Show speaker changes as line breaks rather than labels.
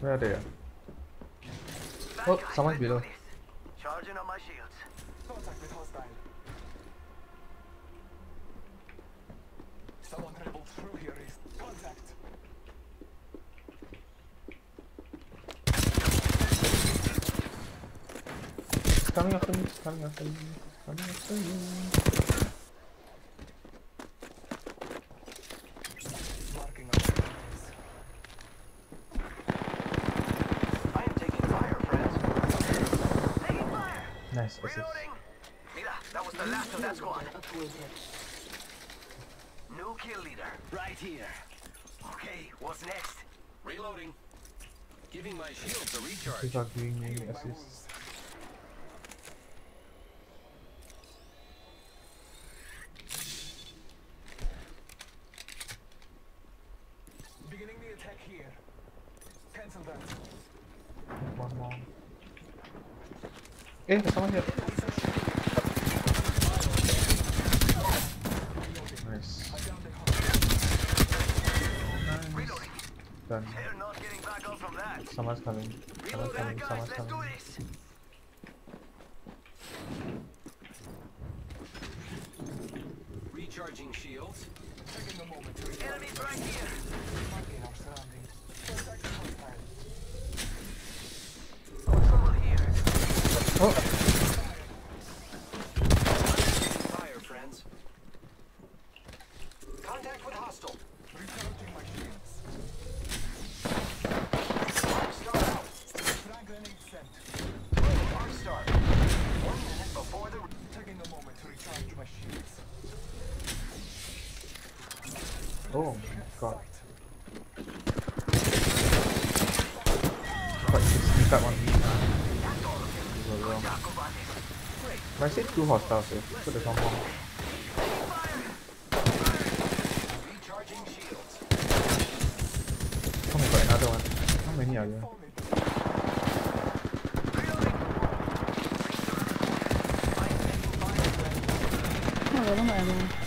Where are they? Oh, someone's below.
Charging on my shields.
Contact with hostile. Someone traveled through here. Contact.
Coming after me, coming after me, coming after me.
Marking our enemies.
I am taking fire, friends. Taking fire.
Nice assist.
Reloading. Mira, that was the last of that squad. New kill leader, right here. Okay, what's next?
Reloading. Giving my shields a recharge.
These are giving me assists.
Beginning the attack here. Cancel that.
One more. Hey, there's someone here. Nice. Nice. Done.
They're not getting back up from that.
Someone's coming. Someone's coming.
Guys,
Someone's
let's do
coming.
this.
Recharging shields.
Taking a moment to recharge.
Enemies right here.
Marking our surroundings. Contact with hostile.
Oh, someone here.
Oh!
Fire, friends. Contact with hostile.
Recharging my shields.
Start out.
Frag grenade sent.
Arc start. 1 minute before the...
Taking a moment to recharge my shields.
Oh my god. Quite sneak up on me. This was wrong. But I said 2 hostiles, so there's one more.
Recharging shields.
Oh my god, another one. How many are there?
Oh, wala mo ammo.